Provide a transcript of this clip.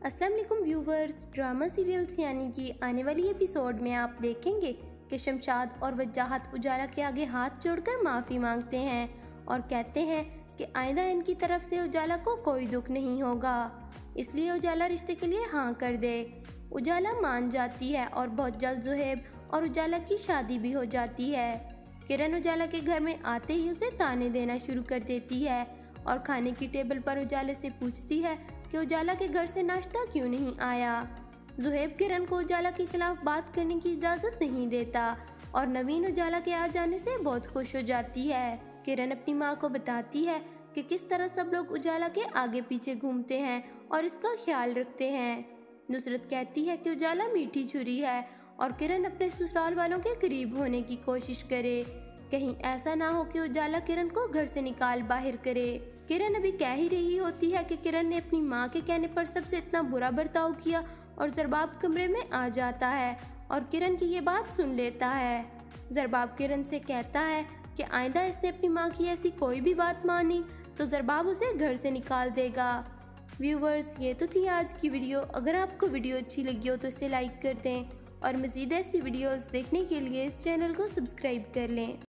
अस्सलाम वालेकुम viewers, drama serials यानी कि आने वाली एपिसोड में आप देखेंगे कि शमशाद और वजाहत उजाला के आगे हाथ जोड़कर माफ़ी मांगते हैं और कहते हैं कि आइंदा इनकी तरफ से उजाला को कोई दुख नहीं होगा, इसलिए उजाला रिश्ते के लिए हाँ कर दे। उजाला मान जाती है और बहुत जल्द जुहेब और उजाला की शादी भी हो जाती है। किरण उजाला के घर में आते ही उसे ताने देना शुरू कर देती है और खाने की टेबल पर उजाले से पूछती है कि उजाला के घर से नाश्ता क्यों नहीं आया। जुहेब किरण को उजाला के खिलाफ बात करने की इजाज़त नहीं देता और नवीन उजाला के आ जाने से बहुत खुश हो जाती है। किरण अपनी माँ को बताती है कि किस तरह सब लोग उजाला के आगे पीछे घूमते हैं और इसका ख्याल रखते हैं। नुसरत कहती है कि उजाला मीठी छुरी है और किरण अपने ससुराल वालों के करीब होने की कोशिश करे, कहीं ऐसा ना हो कि उजाला किरण को घर से निकाल बाहर करे। किरण अभी कह ही रही होती है कि किरण ने अपनी माँ के कहने पर सबसे इतना बुरा बर्ताव किया और ज़रबाब कमरे में आ जाता है और किरण की ये बात सुन लेता है। ज़रबाब किरण से कहता है कि आइंदा इसने अपनी माँ की ऐसी कोई भी बात मानी तो ज़रबाब उसे घर से निकाल देगा। व्यूवर्स, ये तो थी आज की वीडियो। अगर आपको वीडियो अच्छी लगी हो तो इसे लाइक कर दें और मज़ीद ऐसी वीडियोज़ देखने के लिए इस चैनल को सब्सक्राइब कर लें।